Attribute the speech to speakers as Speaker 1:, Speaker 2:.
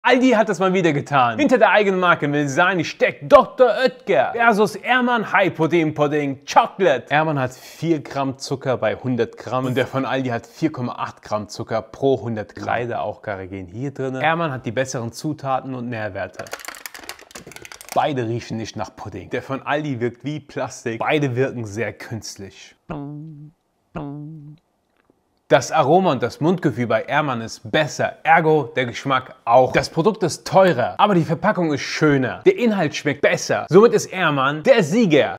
Speaker 1: Aldi hat es mal wieder getan. Hinter der eigenen Marke Milsani steckt Dr. Oetker versus Ehrmann High Protein Pudding Chocolate. Ehrmann hat 4 Gramm Zucker bei 100 Gramm und der von Aldi hat 4,8 Gramm Zucker pro 100 Gramm. Beide auch Carrageen hier drin. Ehrmann hat die besseren Zutaten und Nährwerte. Beide riechen nicht nach Pudding. Der von Aldi wirkt wie Plastik. Beide wirken sehr künstlich. Das Aroma und das Mundgefühl bei Ehrmann ist besser, ergo der Geschmack auch. Das Produkt ist teurer, aber die Verpackung ist schöner. Der Inhalt schmeckt besser. Somit ist Ehrmann der Sieger.